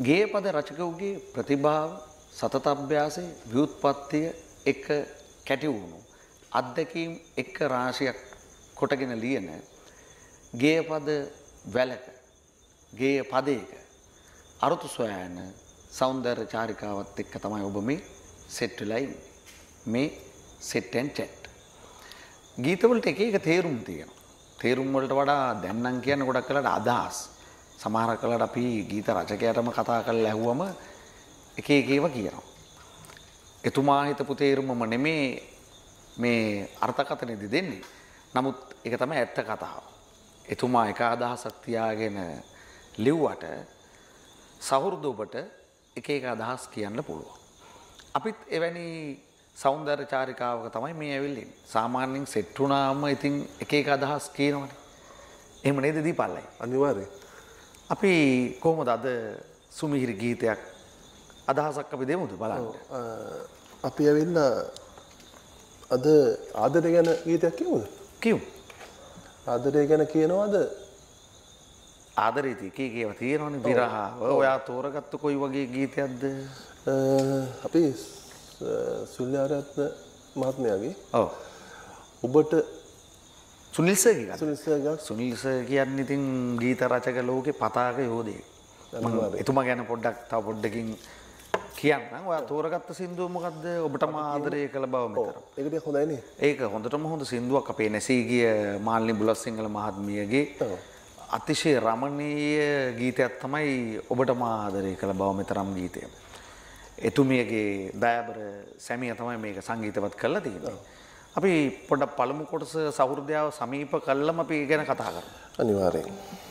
ගේපද රචකවගේ ප්‍රතිභාව සතත අභ්‍යාසය ව්‍යුත්පත්තිය එක කැටි වුණු අත්දැකීම් එක්ක රාශියක් කොටගෙන ලියන ගේපද වැලක ගේය පදයක අරුතු සොයන සෞන්දර්ය චාරිකාවත් එක්ක තමයි ඔබ මේ සෙට් වෙලා ඉන්නේ. මේ සෙට් ඇන්ඩ් චැට්. ගීතවලට එක එක තේරුම් තියෙනවා. තේරුම් වලට වඩා දැන් නම් කියන්නේ ගොඩක් වෙලාට අදහස්. සමහර කලකට අපි ගීත රචකයාටම කතා කරලා ඇහුවම එක එක ඒවා කියනවා. එතුමා හිතපු තේරුමම නෙමේ මේ අර්ථකථනයේදී දෙන්නේ. නමුත් ඒක තමයි ඇත්ත කතාව. එතුමා එක අදහසක් තියාගෙන ලිව්වට සහෘද ඔබට එක එක අදහස් කියන්න පුළුවන්. අපිත් එවැනි සෞන්දර්ය චාරිකාවක තමයි මේ ඇවිල්ලා ඉන්නේ. සාමාන්‍යයෙන් සෙට් වුණාම ඉතින් එක එක අදහස් කියනවනේ. එහෙම නේද දීපල්ලයි? අනිවාර්යයෙන්. අපි කොහොමද අද සුමිහිරි ගීතයක් අදහසක් අපි දෙමුද බලන්න. අපි ඇවිල්ලා අද ආදරය ගැන ගීතයක් කියමුද? කියමු. ආදරය ගැන කියනවාද? ආදරේ ඒකේව තියෙනවනේ විරහ. ඔයා තෝරගත්ත කොයි වගේ ගීතයක්ද? අපි සුල්‍යාරත්න මහත්මයාගේ. ඔව්. ඔබට සුනිල් සර් ගියා. සුනිල් සර් ගා. සුනිල් සර් කියන්නේ ඉතින් ගීත රචක ලෝකේ පතාක යෝධයෙක්. එතුමා ගැන පොඩ්ඩක් තව පොඩ්ඩකින් කියන්නම්. ඔයා තෝරගත්ත සින්දුව මොකද්ද? ඔබටම ආදරය කළ බව මෙතන. ඒක ටික හොඳයිනේ. ඒක හොඳටම හොඳ සින්දුවක් අපේ නැසී ගිය මාල්නි බුලත්සිංහල මහත්මියගේ අතිශය රමණීය ගීතයක් තමයි ඔබටම ආදරය කළ බව මෙතරම් ගීතය. එතුමියගේ දයාබර සැමිය තමයි මේක සංගීතවත් කරලා තියෙන්නේ. අපි පොඩ්ඩක් පළමු කොටස සහෘදයාව සමීප කළම අපි ගැන කතා කරමු. අනිවාර්යෙන්.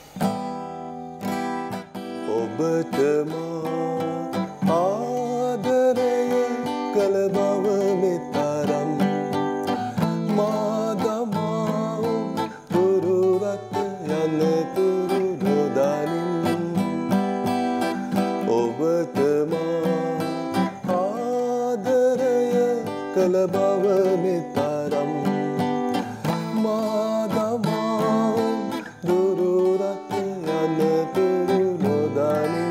ඔබටම ආදරය කළ බව මෙතරම් මාදමා දුරුරට යනතුරු නොදනින් ඔබටම ආදරය කළ බව මෙතරම් මාදමා දුරුරට යනතුරු නොදනින්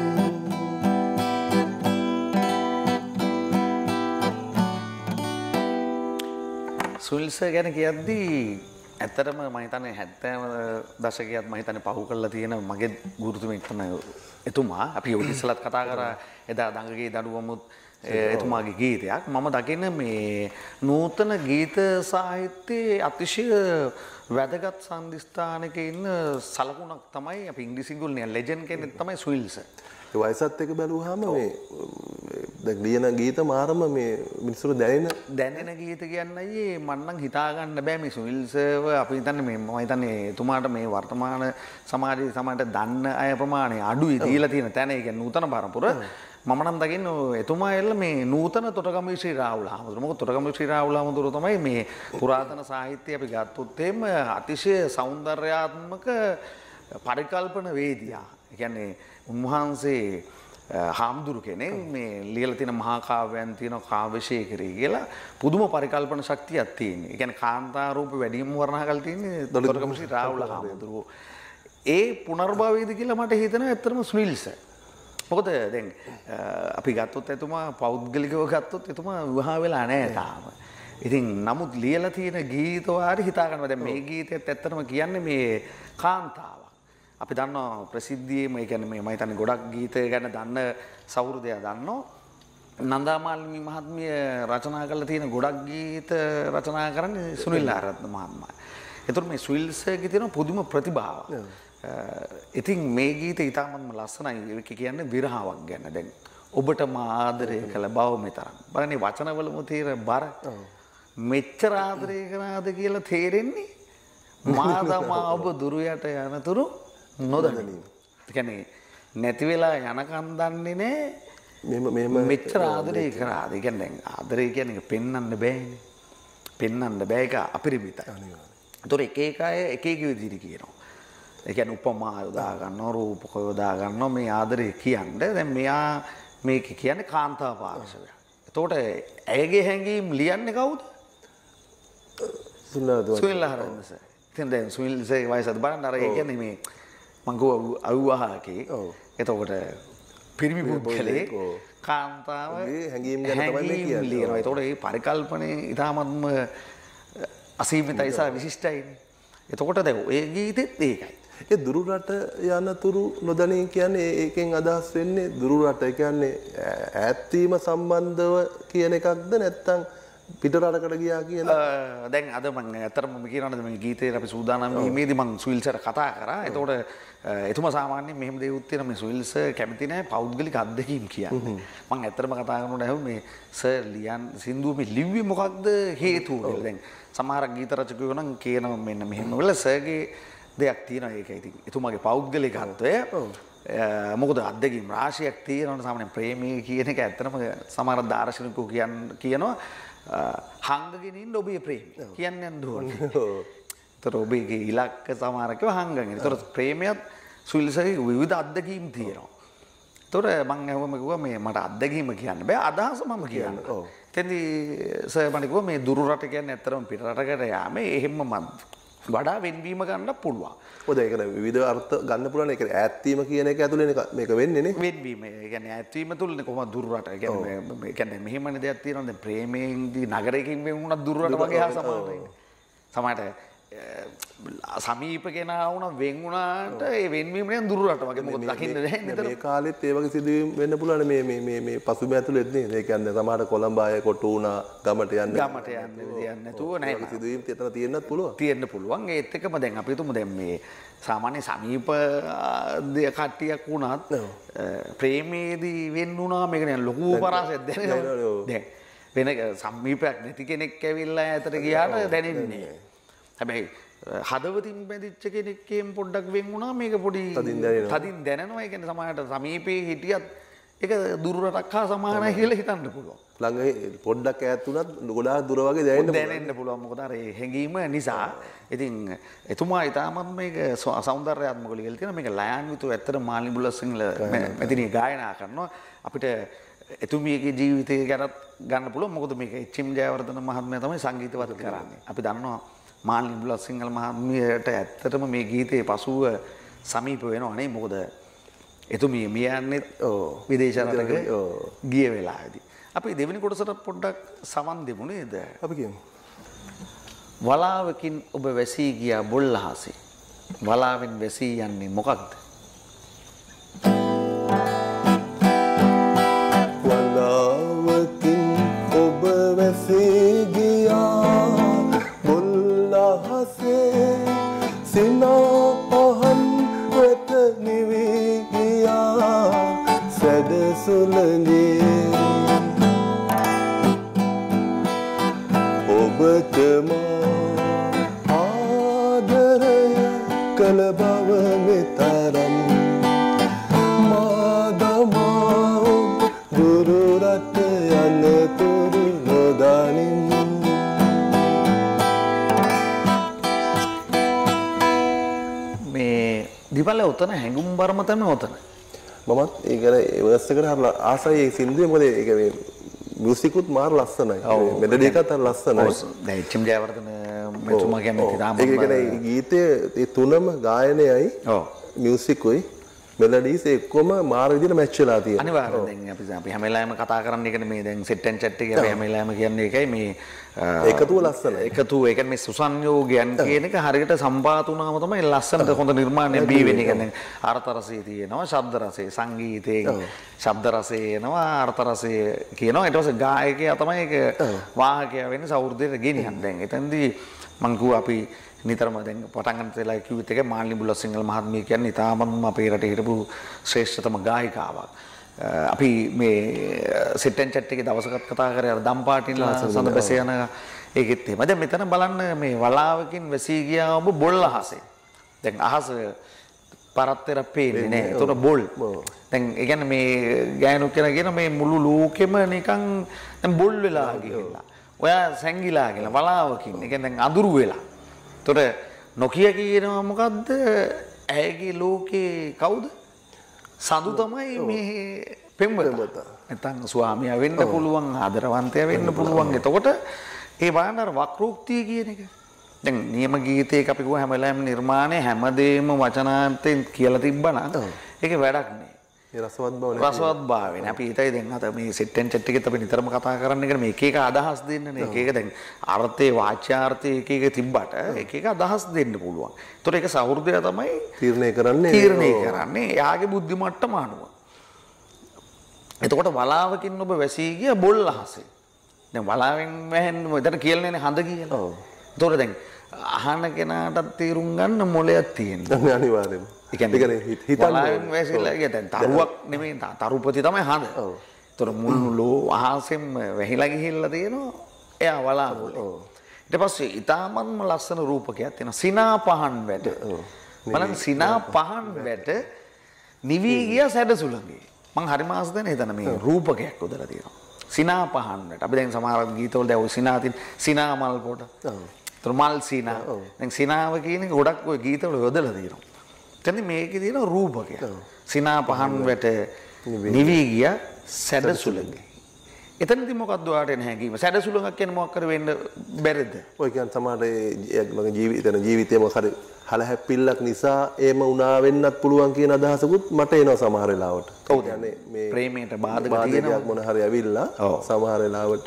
සුනිල් සර් ගැන කියද්දී ඇත්තටම මම හිතන්නේ 70 දශකයත් මම හිතන්නේ පහු කරලා තියෙන මගේ ගුරුතුමෙක් තමයි එතුමා. අපි ඔය ඉස්සලත් කතා කරා එදා දඟගේ දඩුවමුත් එතුමාගේ ගීතයක්. මම දකින මේ නූතන ගීත සාහිත්‍යයේ අතිශය වැදගත් සම්දිස්ථානයක ඉන්න සලකුණක් තමයි අපි ඉංග්‍රීසි ගුල්නේ ලෙජන්ඩ් කෙනෙක් තමයි සුනිල් සර්. ඒ වයසත් එක්ක බැලුවාම මේ දැන් ලියන ගීත මාරම මේ මිනිස්සුන්ට දැනෙන ගීත කියන්නේ මම නම් හිතා ගන්න බෑ මේ සුනිල් සර්ව අපි හිතන්නේ මේ මම හිතන්නේ එතුමාට මේ වර්තමාන සමාජයේ සමහරට දන්න අය ප්‍රමාණය අඩුයි දීලා තියෙන තැන ඒ කියන්නේ නූතන පරපුර මම නම් දකින්නේ එතුමා එල්ල මේ නූතන තොටගම ශ්‍රී රාහුල හාමුදුරුවෝ මොකද තොටගම ශ්‍රී රාහුල හාමුදුරුවෝ තමයි මේ පුරාතන සාහිත්‍ය අපි ගත්තොත් එහෙම අතිශය සෞන්දර්යාත්මක පරිකල්පන වේදියා. ඒ කියන්නේ උන්වහන්සේ හාමුදුරු කෙනෙක් මේ ලියලා තියෙන මහා කාව්‍යයන් තියෙන කාව්‍යශේඛරී කියලා පුදුම පරිකල්පන ශක්තියක් තියෙන. ඒ කියන්නේ කාන්තා රූප වැඩිම වර්ණනා කරලා තියෙන්නේ දොඩගම ශ්‍රී රාහුල හාමුදුරුවෝ. ඒ පුනර්භවයේද කියලා මට හිතෙනවා ඇත්තටම සුනිල් සර්. මොකද දැන් අපි ගත්තොත් එතුමා පෞද්ගලිකව ගත්තොත් එතුමා විවාහ වෙලා නැහැ තාම. ඉතින් නමුත් ලියලා තියෙන ගීත වාරි හිතා ගන්නවා. දැන් මේ ගීතෙත් ඇත්තටම කියන්නේ මේ කාන්තාව. අපි දන්නවා ප්‍රසිද්ධියේම ඒ කියන්නේ මේ මම හිතන්නේ ගොඩක් ගීත ගැන දන්න සහෘදයා දන්නවා නන්දාමාලිනී මහත්මිය රචනා කරලා තියෙන ගොඩක් ගීත රචනා කරන්නේ සුනිල් ආරත්න මහත්මයා. ඒතර මේ සුනිල් සර්ගේ තියෙන පුදුම ප්‍රතිභාව. ඉතින් මේ ගීත ඉතාමත්ම ලස්සනයි. ඒක කියන්නේ විරහාවක් ගැන. දැන් ඔබට මා ආදරය කළ බව මෙතරම්. බලන්නේ වචනවලම තියෙන බර. මෙච්චර ආදරය කරාද කියලා තේරෙන්නේ මාදමා ඔබ දුරු යට යනතුරු නොදැනීම. ඒ කියන්නේ නැති වෙලා යනකම් දන්නේ නැහැ. මෙච්චර ආදරේ කරාද. ඒ කියන්නේ දැන් ආදරේ කියන්නේ පෙන්වන්න බෑනේ. පෙන්වන්න බෑ ඒක අපරිමිතයි. ඒතොර එක එක අය එක එක විදිහට කියනවා. ඒ කියන්නේ උපමා යොදා ගන්නවා, රූපක යොදා ගන්නවා මේ ආදරේ කියන්නේ. දැන් මෙයා මේක කියන්නේ කාන්තාව පාර්ශවය. එතකොට ඇයගේ හැඟීම් ලියන්නේ කවුද? සුනිල් ආරත්න සර්. ඉතින් දැන් සුනිල් සර් වයසත් බලන්න අර ඒ කියන්නේ මේ මං ගෝ අවුවහකේ එතකොට පිරිමි පුද්ගලයෙක් කාන්තාව හැඟීම් ගැන තමයි මේ කියන්නේ. ලියනවා. ඒතකොට මේ පරිකල්පනේ ඊටාත්ම අසීමිතයි සහ විශිෂ්ටයිනේ. එතකොට දැන් ඔය ගීතෙත් ඒකයි. ඒ දුරු රට යනතුරු නොදැනී කියන්නේ ඒකෙන් අදහස් වෙන්නේ දුරු රට කියන්නේ ඈත් වීම සම්බන්ධව කියන එකක්ද නැත්නම් පිට රටකට ගියා කියන දැන් අද මම ඇත්තටම කියනවානේ මේ ගීතේ අපි සූදානම් වීමේදී මම සුවිල්සර් කතා කරා. එතකොට එතුමා සාමාන්‍යයෙන් මෙහෙම දේවල් තියෙන මේ සුවිල්ස් කැමති නැහැ පෞද්ගලික අත්දැකීම් කියන්නේ. මම ඇත්තටම කතා කරනකොට ඇහුව මේ සර් ලියන් සින්දුව මේ ලිව්වේ මොකක්ද හේතුව කියලා. දැන් සමහර ගීත රචකයෝ නම් කියනවා මෙන්න මෙහෙම වෙලා සර්ගේ දෙයක් තියෙනවා ඒකයි ඉතින්. එතුමාගේ පෞද්ගලිකත්වය මොකද අත්දැකීම් රාශියක් තියෙනවනේ සාමාන්‍යයෙන් ප්‍රේමී කියන එක ඇත්තටම සමහර දාර්ශනිකයෝ කියනවා හංගගෙන ඉන්න ඔබේ ප්‍රේමී කියන්නේ නෑ. ඒතර ඔබේ ඉලක්ක සමහරකව හංගගෙන. ඒතර ප්‍රේමයත් සුවිල්සගේ විවිධ අත්දැකීම් තියෙනවා. ඒතර මම ඇහුවම කිව්වා මේ මට අත්දැකීම කියන්න බෑ අදහස මම කියන්න. එතෙන්දී සර් මට කිව්වා මේ දුරු රට කියන්නේ ඇත්තටම පිට රටකට යාමේ එහෙම මම වඩා වෙන්වීම ගන්න පුළුවන්. ඔය ඒක නේ විවිධ අර්ථ ගන්න පුළුවන්. ඒක ඈත් වීම කියන එක ඇතුලේ මේක වෙන්නේ නේ. වෙන්වීම. ඒ කියන්නේ ඈත් වීම තුලනේ කොහොමද දුරු රට. ඒ කියන්නේ මෙහෙමනේ දෙයක් තියෙනවා. දැන් ප්‍රේමයෙන්දී නගරයකින් වෙන් වුණා දුරු රට වගේ හා සමානයි. සමහරට සමීප කෙනා වුණා වෙන් වුණාට ඒ වෙන්වීම නේ දුරු රට වගේ. මොකද දකින්න නැහැ නේද? මේ කාලෙත් ඒ වගේ සිදුවීම් වෙන්න පුළුවන් මේ පසුබිම ඇතුළෙත් නේද? ඒ කියන්නේ සමහර කොළඹ අය කොටු වුණා ගමට යන්න විදියක් නැතුව නැහැ. සිදුවීම් එතන තියෙන්නත් පුළුවන්. තියෙන්න පුළුවන්. ඒත් එක්කම දැන් අපි හිතමු දැන් මේ සාමාන්‍ය සමීප කට්ටියක් වුණත් ප්‍රේමයේදී වෙන් වුණා මේක නේ ලොකු පරාසයක් දැනෙනවා. දැන් වෙන සමීපයක් නැති කෙනෙක් ඇවිල්ලා ඈතට ගියාට දැනෙන්නේ නැහැ. හැබැයි හදවතින් බැඳිච්ච කෙනෙක්ගෙන් පොඩ්ඩක් වෙන් වුණා මේක පොඩි තදින් දැනෙනවා. ඒ කියන්නේ සමහරට සමීපේ හිටියත් ඒක දුර රටක් හා සමානයි කියලා හිතන්න පුළුවන්. ළඟ පොඩ්ඩක් ඈත් වුණත් ගොඩාක් දුර වගේ දැනෙන්න පුළුවන්. මොකද අර හැඟීම නිසා. ඉතින් එතුමා ඊටමත් මේක සෞන්දර්යාත්මකව ලියලා තියෙනවා. මේක ලයන්විතු ඇත්තට මාලිනී බුලත්සිංහල මෙතනින් ගායනා කරනවා. අපිට එතුමියගේ ජීවිතය ගැන ගන්න පුළුවන්. මොකද මේක එච්.එම්. ජයවර්ධන මහත්මයා තමයි සංගීතවත් කරන්නේ. අපි දන්නවා මාලිනී බුලත්සිංහල මහත්මියට ඇත්තටම මේ ගීතේ පසුව සමීප වෙනවා නේ. මොකද එතුමිය මියන්නේ විදේශ රටක ගිය වෙලාවේදී. අපි දෙවෙනි කොටසට පොඩ්ඩක් සමන් දෙමු නේද? අපි කියමු. වලාවකින් ඔබ වැසී ගියා බොල් අහසේ. වලාවෙන් වැසී යන්නේ මොකක්ද? වලාවකින් ඔබ වැසී ගියා බොල් අහසේ සිනා පහන් වෙත නිවි ගියා සැදසුලගේ ඔබට මා ආදරය කළ බව මෙතරම් මාදමා දුරු රට යනතුරු නොදනින් මේ දිවල උතන හැඟුම් බරම තමයි උතන. මමත් ඒ කියන්නේ ඒ වර්ස් එකට හරි ආසයි ඒ සින්දුවේ. මොකද ඒක මේ මියුසිකුත් මාර ලස්සනයි. මෙලඩි එකත් හරි ලස්සනයි. දැන් එච්.එම්. ජයවර්ධන මෙතුමා කියන්නේ තාම ඒ කියන්නේ ගීතයේ ඒ තුනම ගායනයයි මියුසිකුයි මෙලඩිස් එක්කම මාර විදිහට මැච් වෙලා තියෙනවා. අනිවාර්යයෙන් අපි හැම වෙලාවෙම කතා කරන්නේ ඒකනේ මේ දැන් සෙට් ඇන්ඩ් චැට් එකේ අපි හැම වෙලාවෙම කියන්නේ ඒකයි මේ එකතුව ලස්සනයි. එකතුව ඒ කියන්නේ මේ සුසංයෝගයන් කියන එක හරියට සම්පාත වුණාම තමයි ලස්සනට හොඳ නිර්මාණයක් බිහි වෙන්නේ. කියන්නේ අර්ථ රසය තියෙනවා, ශබ්ද රසය, සංගීතයෙන් ශබ්ද රසය එනවා, අර්ථ රසය කියනවා. ඊට පස්සේ ගායකයා තමයි ඒක වාහකයා වෙන්නේ සෞහෘදයට ගෙනියන්නේ. දැන් එතනදී මං කිව්වා අපි නිතරම දැන් පටන් ගන්න වෙලාව කිව්වෙත් එක මාලිනී බුලත්සිංහල මහත්මිය කියන්නේ ඉතාමත්ම අපේ රටේ හිටපු ශ්‍රේෂ්ඨතම ගායිකාවක්. අපි මේ සෙට් ඇන්ඩ් චැට් එකේ දවසකට කතා කරේ අර දම්පාටින්ලා සඳ බැස යන ඒකෙත් එහෙම. දැන් මෙතන බලන්න මේ වලාවකින් වැසී ගියා ඔබ බොල් අහසේ. දැන් අහස පරත්තර පේන්නේ නෑ. ඒතකොට බොල්. දැන් ඒ කියන්නේ මේ ගෑනු කෙනා කියන මේ මුළු ලෝකෙම නිකන් දැන් බොල් වෙලා ගිහිල්ලා. ඔයා සැංගිලා කියලා වලාවකින්. ඒ කියන්නේ දැන් අඳුරු වෙලා. ඒතකොට නොකිය කියනවා මොකද්ද? ඇයගේ ලෝකේ කවුද? සඳු තමයි මේ පෙම්වතා. නැත්නම් ස්වාමියා වෙන්න පුළුවන්, ආදරවන්තයා වෙන්න පුළුවන්. එතකොට ඒ බලන්න අර වක්‍රෝක්තිය කියන එක. දැන් නියම ගීතයක අපි කිව්ව හැම වෙලාවෙම නිර්මාණය හැමදේම වචනාන්තයෙන් කියලා තිබ්බනම් ඒකේ වැඩක් නෑ. ඒ රසවත් බව නැහැ. රසවත් භාවය නේ. අපි හිතයි දැන් අද මේ සෙට් ඇන්ඩ් චැට් එකෙත් අපි නිතරම කතා කරන්න එක මේක එක අදහස් දෙන්නනේ. එක එක දැන් අර්ථේ වාචාර්ථේ එක එක තිබ්බට එක එක අදහස් දෙන්න පුළුවන්. ඒතකොට ඒක සහෘදය තමයි තීරණය කරන්නේ. එයාගේ බුද්ධි මට්ටම අනුව. එතකොට වලාවකින් ඔබ වැසී ගිය බොල් අහසේ. දැන් වලාවෙන් වැහෙන්න මෙතන කියලානේ හඳ කියලා. ඔව්. ඒතකොට දැන් අහන කෙනාටත් තීරුම් ගන්න මොලයක් තියෙනවා. අනිවාර්යයෙන්ම. ඒ කියන්නේ හිතන්න වැසිලා ගිය දැන් තරුවක් නෙමෙයි තරුපති තමයි හඳ. ඔව්. ඒතකොට මුළු අහසෙම වැහිලා ගිහිල්ලා තියෙනවා. එයා වලාවල. ඔව්. ඊට පස්සේ ඊටාමත්ම ලස්සන රූපකයක් තියෙනවා. සිනා පහන් වැට. බලන්න සිනා පහන් වැට නිවි ගිය සැඩසුලඟේ. මං හරි මාස දැන හිතන මේ රූපකයක් උදලා තියෙනවා. සිනා පහන් වැට. අපි දැන් සමහර ගීතවල දැන් ඔය සිනා තියෙන සිනා මල් පොට. ඔව්. ඒතර මල් සිනා. දැන් සිනාව කියන එක ගොඩක් ඔය ගීතවල යොදලා තියෙනවා. එතන මේකේ තියෙන රූපකයක්. සිනා පහන් වැට නිවි ගිය සැඩසුලඟේ. එතනදී මොකක්ද ඔයාලට එන හැඟීම? සැඩසුලඟක් කියන්නේ මොකක් කර වෙන්න බැරිද? ඔය කියන්නේ සමහරට මගේ ජීවිතේ මොකක් හරි හලහැප්පිල්ලක් නිසා එහෙම වුණා වෙන්නත් පුළුවන් කියන අදහසකුත් මට එනවා සමහර වෙලාවට. ඔව් කියන්නේ මේ ප්‍රේමයට බාධක තියෙනවා මොන හරි ඇවිල්ලා සමහර වෙලාවට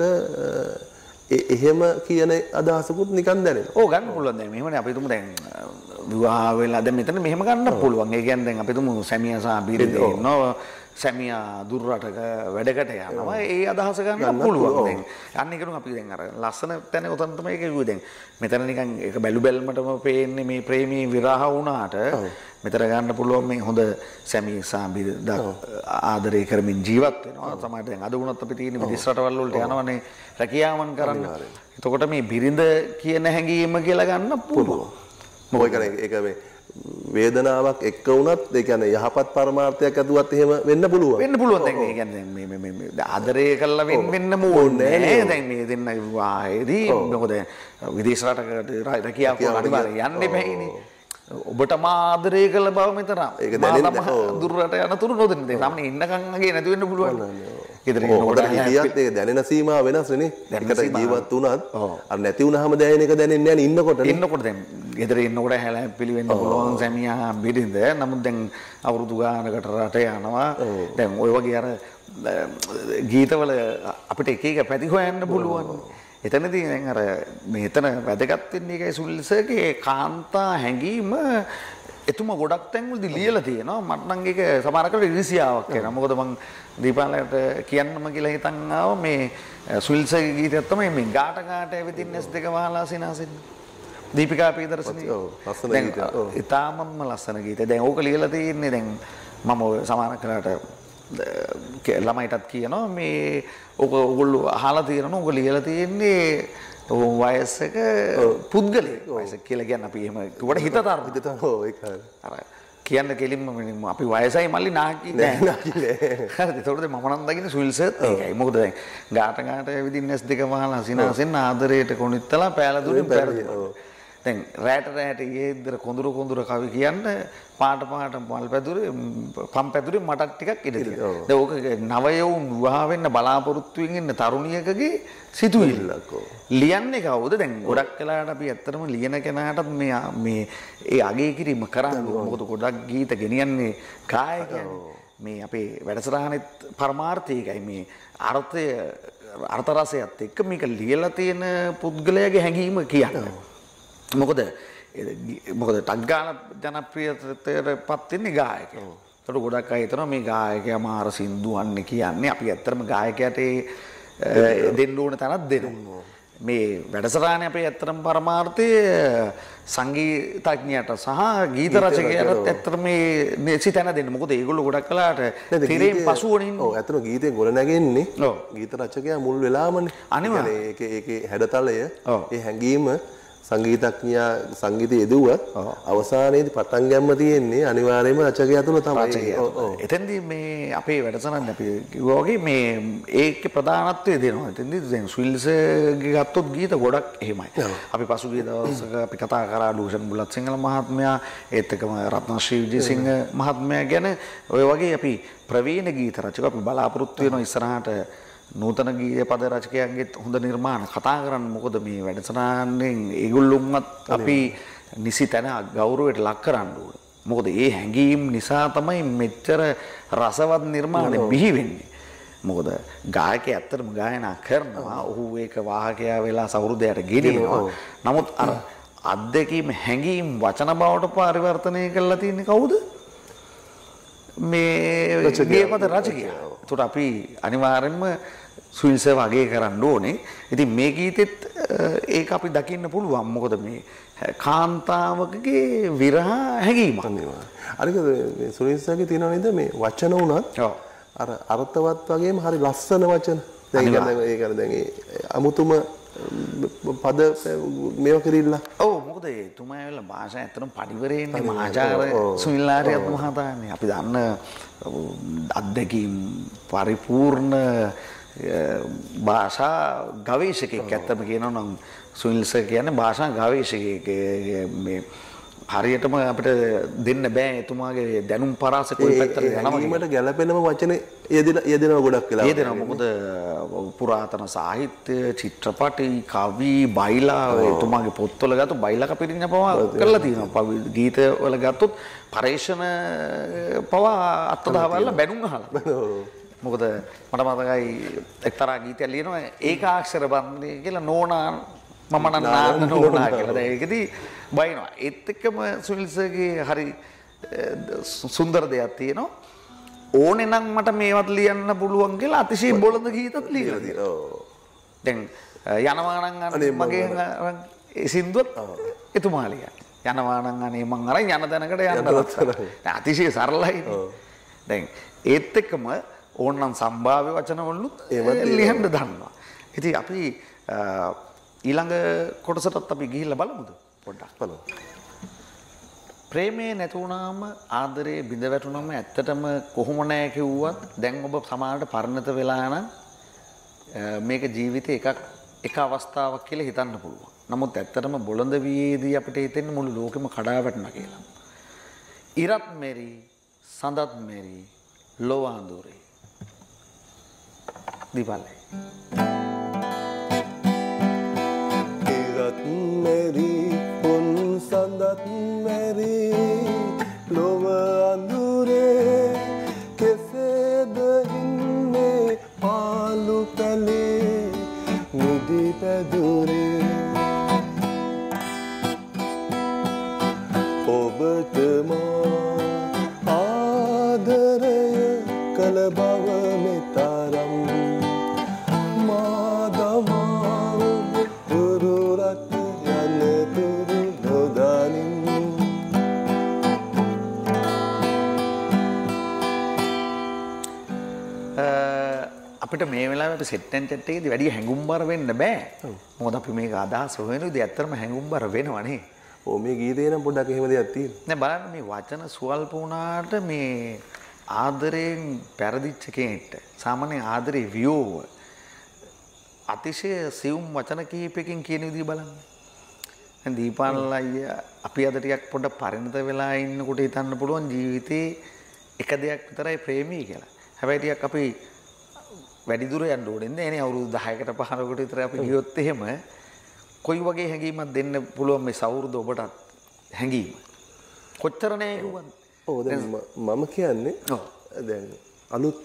එහෙම කියන අදහසකුත් නිකන් දැනෙනවා. ඔව් ගන්න පුළුවන්. දැන් මෙහෙමනේ අපි තුමු දැන් විවාහ වෙලා දැන් මෙතන මෙහෙම ගන්න පුළුවන්. ඒ කියන්නේ දැන් අපි තුමු සැමියා සහ බිරිඳ ඉන්නවා. සැමියා දුර රටක වැඩකට යනවා. ඒ අදහස ගන්න පුළුවන්. දැන් අන්න ඒකනම් අපි දැන් අර ලස්සන තැන උතන තමයි ඒක කිව්වේ. දැන් මෙතන නිකන් ඒක බැලු බැලමටම පේන්නේ මේ ප්‍රේමී විරහ වුණාට මෙතන ගන්න පුළුවන් මේ හොඳ සැමියා සහ බිරිඳ ආදරය කරමින් ජීවත් වෙනවා. සමහරවිට දැන් අද වුණත් අපි තියෙන විදේශ රටවල් වලට යනවනේ රැකියාවන් කරන්න. එතකොට මේ බිරිඳ කියන හැඟීම කියලා ගන්න පුළුවන්. මොකද ඒක මේ වේදනාවක් එක්ක වුණත් ඒ කියන්නේ යහපත් පරමාර්ථයක් ඇතුවත් එහෙම වෙන්න පුළුවන්. වෙන්න පුළුවන්. දැන් ඒ කියන්නේ මේ ආදරය කළා වෙන්න ඕනේ නෑ. දැන් මේ දෙන්න විවාහයේදී මොකද විදේශ රටකට රැකියාව කරලා අනිවාර්යයෙන් යන්න එපැයිනේ. ඔබට ආදරය කළ බව මෙතන. ඒක දැනෙන්නේ දුරට යන තුරු නොදෙන්නේ. දැන් සාමාන්‍යයෙන් ඉන්නකන් අගේ නැති වෙන්න පුළුවන්. ගෙදර ඉන්නකොට හිටියත් ඒ දැනෙන සීමාව වෙනස් නේ. එකට ජීවත් වුණත් අර නැති වුණාම දැනෙන එක දැනෙන්නේ නැහැ ඉන්නකොට. ඉන්නකොට දැන් ගෙදර ඉන්නකොට හැලැප්පිලි වෙන්න පුළුවන් සැමියා බිරිඳ. නමුත් දැන් අවුරුදු ගානකට රට යනවා. දැන් ওই වගේ අර ගීතවල අපිට එක එක පැති හොයන්න පුළුවන්. එතනදී දැන් අර මෙතන වැදගත් වෙන්නේ ඒකයි සුල්සර්ගේ කාන්තා හැඟීම එතුමා ගොඩක් තැන්වලදී ලියලා තියෙනවා. මට නම් ඒක සමහරකට ඉරිසියාවක් වෙනවා. මොකද මං දීපාලට කියන්නම කියලා හිතන් ආව මේ සුල්සර්ගේ ගීතයක් තමයි මේ ගාට ගාට ඇවිදින්න S2 වහලා සිනාසෙන්නේ. දීපිකා පීදර්ශනී. ඔව් ලස්සන ගීතයක්. ඔව් ඉතාමත්ම ලස්සන ගීතයක්. දැන් ඕක ලියලා තියෙන්නේ දැන් මම සමහර කරාට ළමයිටත් කියනවා මේ ඔයගොල්ලෝ අහලා තියෙනවා ඔයගොල්ලෝ ලියලා තියෙන්නේ වයසක පුද්ගලයෙක්. වයසක කියලා කියන්නේ අපි එහෙම කිව්වට හිතතරම. ඔව් ඒක හරි. අර කියන්න කෙලින්ම අපි වයසයි මල්ලි නාකි නෑ. හරිද? ඒතකොට මම නම් දකින්නේ සුවිල්සර්ත් ඒකයි. මොකද දැන් ගාට ගාට ඇවිදින්න S2 වහලා සිනාසෙන් ආදරයට කොනිත්තලා පෑල දුරින් පෙරදුනා. දැන් රැට රැට ඊයේදර කොඳුරු කොඳුර කවි කියන්න පාට පාට මල් පැදුරේ පම් පැදුරේ මටක් ටිකක් ඉඳ තියෙනවා. දැන් ඕක නවයවුන් විවාහ වෙන්න බලාපොරොත්තු වෙමින් ඉන්න තරුණියකගේ සිතුවිල්ලක්. ලියන්නේ කවුද? දැන් ගොඩක් වෙලාවට අපි ඇත්තටම ලියන කෙනාටත් මේ ඒ අගේ කිරීම කරන්නේ. මොකද ගොඩක් ගීත ගෙනියන්නේ ගායකයන්. මේ අපේ වැඩසටහනෙත් පරමාර්ථයයි මේ අර්ථය අර්ථ රසයත් එක්ක මේක ලියලා තියෙන පුද්ගලයාගේ හැඟීම කියන්නේ. මොකද ටග්ගාල ජනප්‍රියත්වයට පත් වෙන්නේ ගායකයෝ. ඒකට ගොඩක් අය හිතනවා මේ ගායකයා මාර සින්දුවන්නේ කියන්නේ. අපි ඇත්තටම ගායකයාට දෙන්න ඕන තැනක් දෙනවා. මේ වැඩසටහනේ අපේ ඇත්තටම පරමාර්ථය සංගීතඥයට සහ ගීත රචකයාට ඇත්තටම මේ සිතන දෙන්න. මොකද ඒගොල්ලෝ ගොඩක් කලාට තිරෙන් පසුවනේ ඉන්නේ. ඔව් ඇත්තටම ගීතේ ගොඩ නැගෙන්නේ. ගීත රචකයා මුල් වෙලාමනේ. අනිවාර්යයෙන් ඒකේ හැඩතලය ඒ හැඟීම සංගීතඥයා සංගීතය යෙදුවත් අවසානයේදී පටන් ගන්න තියෙන්නේ අනිවාර්යයෙන්ම රචකයා තුල තමයි. එතෙන්දී මේ අපේ වැඩසටහන අපි කිව්වා වගේ මේ ඒකේ ප්‍රධානත්වය දෙනවා. එතෙන්දී දැන් සුවිල්සර්ගේ ගත්තොත් ගීත ගොඩක් එහෙමයි. අපි පසුගිය දවසක අපි කතා කරා ලූෂන් බුලත් සිංහල මහත්මයා ඒත් එක්කම රත්නශ්‍රී විජේසිංහ මහත්මයා ගැන ඔය වගේ අපි ප්‍රවීණ ගීත රචකයෝ අපි බලාපොරොත්තු වෙනවා ඉස්සරහට නූතන ගීත පද රචකයන්ගෙත් හොඳ නිර්මාණ කතා කරන්න. මොකද මේ වැඩසටහනෙන් ඒගොල්ලොන්වත් අපි නිසි තැන ගෞරවයට ලක් කරන්න ඕන. මොකද ඒ හැඟීම් නිසා තමයි මෙච්චර රසවත් නිර්මාණ බිහි වෙන්නේ. මොකද ගායකයා ඇත්තටම ගායනා කරනවා. ඔහු ඒක වාහකයා වෙලා සෞහෘදයට ගෙනියනවා. නමුත් අර අත්දැකීම් හැඟීම් වචන බවට පරිවර්තනය කරලා තියෙන්නේ කවුද? මේ ගේපද රචකයා. ඒකට අපි අනිවාර්යෙන්ම සුවිල්ස වගේ කරන්න ඕනේ. ඉතින් මේ ගීතෙත් ඒක අපි දකින්න පුළුවන්. මොකද මේ කාන්තාවකගේ විරහ හැඟීමක්. අනික මේ සුවිල්සගේ තියෙනව නේද මේ වචන උනත් අර අර්ථවත් වගේම හරි ලස්සන වචන. දැන් ඒක දැන් අමුතුම පද මේව කිරිල්ල. ඔව් මොකද එතුමා ඇවිල්ලා භාෂා ඇත්තටම පරිවරේන්නේ මහාචාර්ය සුනිල් ආරියත් මහතානේ. අපි දන්න අත්දැකීම් පරිපූර්ණ භාෂා ගවේෂකෙක්. ඇත්තම කියනවා නම් සුනිල් සර් කියන්නේ භාෂා ගවේෂකෙක්. මේ හරියටම අපිට දෙන්න බෑ එතුමාගේ දැනුම් පරාස කොයි පැත්තට යනවා. ඒකට ගැළපෙනම වචන යෙදෙනවා ගොඩක් වෙලා. යෙදෙනවා. මොකද පුරාතන සාහිත්‍ය, චිත්‍රපටි, කවි, බයිලා එතුමාගේ පොත්වල ගත්තොත් බයිලා කපිරින්න පවා කරලා තියෙනවා. ගීත වල ගත්තොත් පරේෂණ පවා අත්දහවල්ලා බැනුම් අහලා. මොකද මට මතකයි එක්තරා ගීතයක් ලියනවා ඒකාක්ෂර බන්දේ කියලා නෝනා මම නන්න නෝනා කියලා. දැන් ඒකෙදි බයිනවා. ඒත් එක්කම සුනිල් සර්ගේ හරි සුන්දර දෙයක් තියෙනවා. ඕනේ නම් මට මේවත් ලියන්න පුළුවන් කියලා අතිශය බොළඳ ගීතත් ලියලා තියෙනවා. දැන් යනවා නම් මගේ සින්දුවත් එතුමා ලියන්නේ. යනවා නම් අනේ මං අරන් යන තැනකට යන්න. අතිශය සරලයි. දැන් ඒත් එක්කම ඕනනම් සම්භාව්‍ය වචන වලුත් ලියන්න දන්නවා. ඉතින් අපි ඊළඟ කොටසටත් අපි ගිහිල්ලා බලමුද? පොඩ්ඩක් බලමු. ප්‍රේමේ නැති වුණාම ආදරේ බිඳ වැටුනම ඇත්තටම කොහොම නැහැ කිව්වත් දැන් ඔබ සමාජයට පරිණත වෙලා නම් මේක ජීවිතේ එක අවස්ථාවක් කියලා හිතන්න පුළුවන්. නමුත් ඇත්තටම බොළඳ වියේදී අපිට හිතෙන්නේ මුළු ලෝකෙම කඩා වැටුණා කියලා. ඉරත් මෙරි සඳත් මෙරි ලොව අඳුරේ දීපල්ලේ. ඉරත් මෙරි පොන් සඳත් මෙරි ලොව අඳුරේ කෙසේද ඉන්නේ පාළු පැලේ නිදි පැදුරේ ඔබට මා ආදරය කළ බව මෙතරම් මා දමා ඔබ දුරට යන තුරු නොදනින් අපිට මේ වෙලාවේ අපි සෙට් ඇන්ඩ් චැට් එකේදී වැඩි හැඟුම්බර වෙන්න බෑ. මොකද අපි මේක අදහස් හොයනදී ඇත්තටම හැඟුම්බර වෙනවනේ. ඔව් මේ ගීතේ නම් පොඩ්ඩක් එහෙම දෙයක් තියෙනවා. නෑ බලන්න මේ වචන සුවල්ප වුණාට මේ ආදරයෙන් පෙරදිච්ච කෙනෙක්ට සාමාන්‍ය ආදරේ වියෝව අතිශය සියුම් වචන කිහිපයකින් කියන විදිහ බලන්න. දැන් දීපාල් අයියා අපි අද ටිකක් පොඩ්ඩක් පරිණත වෙලා ඉන්නකොට හිතන්න පුළුවන් ජීවිතේ එක දෙයක් විතරයි ප්‍රේමී කියලා. හැබැයි ටිකක් අපි වැඩි දුර යන්න ඕනේ නෑනේ. අවුරුදු 10කට 15කට විතර අපි ගියොත් එහෙම කොයි වගේ හැඟීමක් දෙන්න පුළුවන් මේ සෞහෘද ඔබටත් හැඟීම කොච්චර නෑ කිව්වද? ඔව් දැන් මම කියන්නේ දැන් අලුත්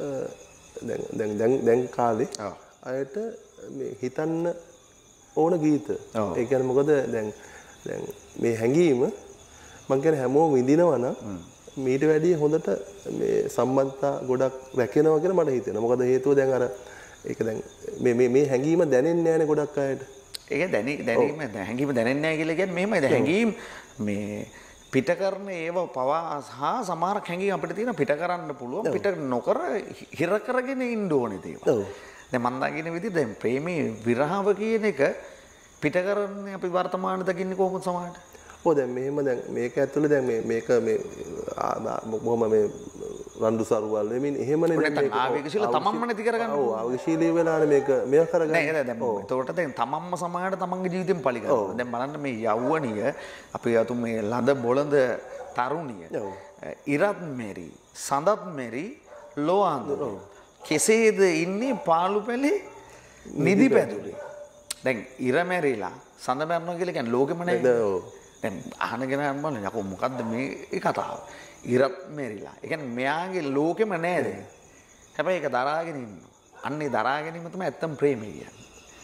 දැන් කාලේ අයට මේ හිතන්න ඕන ගීත. ඒ කියන්නේ මොකද දැන් මේ හැඟීම මම කියන්නේ හැමෝම විඳිනවා නම් මීට වැඩිය හොඳට මේ සම්බන්ධතා ගොඩක් රැකෙනවා කියලා මට හිතෙනවා. මොකද හේතුව දැන් අර ඒක දැන් මේ හැඟීම දැනෙන්නේ නැහැනේ ගොඩක් අයට. ඒක දැනීම හැඟීම දැනෙන්නේ නැහැ කියලා කියන්නේ මෙහෙමයි. දැන් හැඟීම් මේ පිට කරන ඒව පවා හා සමහර හැඟීම් අපිට තියෙන පිට කරන්න පුළුවන්. පිට නොකර හිර කරගෙන ඉන්න ඕනේ දේවල්. දැන් මම දකින්න විදිහ දැන් ප්‍රේමී විරහව කියන එක පිට කරන්නේ අපි වර්තමානයේ දකින්නේ කොහොමද සමහරට? ඔව් දැන් මෙහෙම දැන් මේක ඇතුළේ දැන් මේක මේ බොහොම මේ රණ්ඩු සරුවල් වෙමින් එහෙමනේ දැන් මේක ආවේගශීල තමන්ම නැති කරගන්න. ඔව් ආවේගශීලී වෙලානේ මේක කරගන්න. නෑ දැන් ඒකට දැන් තමන්ම සමහරට තමන්ගේ ජීවිතෙන් පලි ගන්නවා. දැන් බලන්න මේ යෞවනිය අපි යතු මේ ලද බොළඳ තරුණිය ඉරත් මෙරි සඳත් මෙරි ලොව අඳුරේ කෙසේද ඉන්නේ පාළු පැලේ නිදි පැදුරේ. දැන් ඉර මැරිලා සඳ මැරනවා කියලා කියන්නේ ලෝකෙම නේද? දැන් අහන කෙනා බලන්න යකෝ මොකද්ද මේ කතාව? ඉරත් මෙරිලා. ඒ කියන්නේ මෙයාගේ ලෝකෙම නෑ දැන්. හැබැයි ඒක දරාගෙන ඉන්නවා. අන්නේ දරා ගැනීම තමයි ඇත්තම ප්‍රේමය කියන්නේ.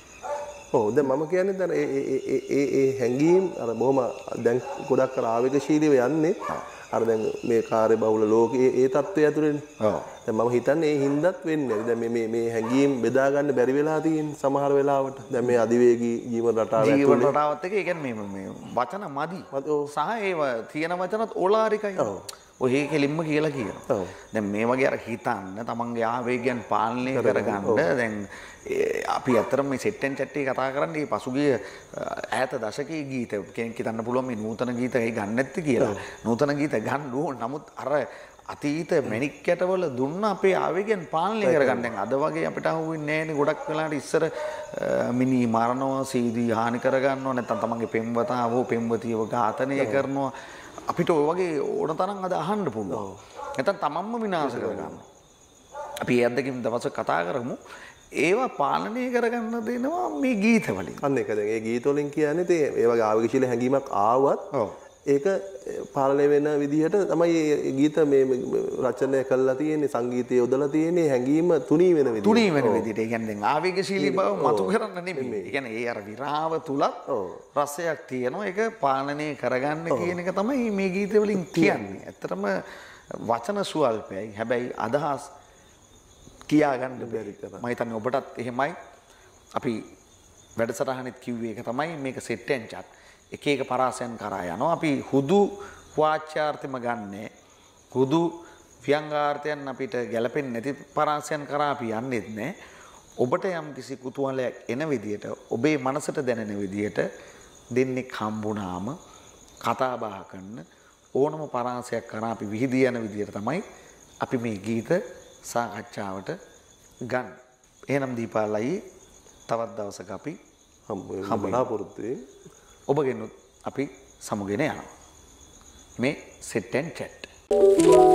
ඔව් දැන් මම කියන්නේ දැන් ඒ හැංගීම් අර බොහොම දැන් ගොඩක් අර ආවේගශීලීව යන්නේ අර දැන් මේ කාර්ය බහුල ලෝකයේ ඒ තත්ත්වය ඇතුළේනේ. ඔව්. දැන් මම හිතන්නේ ඒ හින්දාත් වෙන්නේ. දැන් මේ හැංගීම් බෙදා ගන්න බැරි වෙලා තියෙන සමහර වෙලාවට. දැන් මේ අධිවේගී ජීවන රටාව ඇතුළේ ජීවන රටාවත් එක්ක ඒ කියන්නේ මේ වචන මදි. සහ ඒව තියෙන වචනත් ඕලාරිකයි. ඔව්. ඔය කෙලින්ම කියලා කියනවා. දැන් මේ වගේ අර හිතන්න තමන්ගේ ආවේගයන් පාලනය කරගන්න දැන් අපි අතරම මේ සෙට් ඇන්ඩ් චැට් එකේ කතා කරන්නේ මේ පසුගිය ඈත දශකයේ ගීත කෙනෙක් හිතන්න පුළුවන් මේ නූතන ගීත ඒ ගන්න නැති කියලා. නූතන ගීත ගන්න ඕන. නමුත් අර අතීත මැණික් කැටවල දුන්න අපේ ආවේගයන් පාලනය කරගන්න. දැන් අද වගේ අපිට අහුවෙන්නේ නැහැනේ ගොඩක් වෙලාවට ඉස්සර මිනි මරනවා, සීදී හානි කරගන්නවා, නැත්නම් තමන්ගේ පෙම්වතාව හෝ පෙම්වතියව ඝාතනය කරනවා. අපිට ඔය වගේ ඕන තරම් අද අහන්න පුළුවන්. නැත්නම් තමන්ම විනාශ කරගන්නවා. අපි ඒ අද්දකින් දවසක් කතා කරමු. ඒවා පාලනය කරගන්න දෙනවා මේ ගීත වලින්. අන්න ඒක දැන් ඒ ගීත වලින් කියන්නේ ඒ වගේ ආවේගශීලී හැඟීමක් ආවත් ඒක පාලනය වෙන විදිහට තමයි මේ ගීත මේ රචනය කරලා තියෙන්නේ, සංගීතය යොදලා තියෙන්නේ හැඟීම තුනී වෙන විදිහට. තුනී වෙන විදිහට. ඒ කියන්නේ දැන් ආවේගශීලී බව මතු කරන්න නෙමෙයි. ඒ කියන්නේ ඒ අර විරාව තුලත් රසයක් තියෙනවා. ඒක පාලනය කරගන්න කියන එක තමයි මේ ගීත වලින් කියන්නේ. ඇත්තටම වචන සුවල්පයි. හැබැයි අදහස් කියා ගන්න බැරි කරා. මම හිතන්නේ ඔබටත් එහෙමයි. අපි වැඩසටහනෙත් කිව්වේ ඒක තමයි මේක සෙට් ඇන්ඩ් චැට්. එක එක පරාසයන් කරා යනවා. අපි හුදු වාච්‍යාර්ථෙම ගන්නෑ. හුදු ව්‍යංගාර්ථයන් අපිට ගැලපෙන්නේ නැති පරාසයන් කරා අපි යන්නේත් නෑ. ඔබට යම් කිසි කුතුහලයක් එන විදියට, ඔබේ මනසට දැනෙන විදියට දෙන්නෙක් හම්බුනාම කතා බහ කරන ඕනම පරාසයක් කරා අපි විහිදී යන විදියට තමයි අපි මේ ගීත සාකච්ඡාවට ගන්න. එහෙනම් දීපාලයි තවත් දවසක අපි හම්බුනාපුරුද්දේ ඔබගෙනුත් අපි සමුගෙන යනවා. මේ සෙට් ඇන්ඩ් චැට්.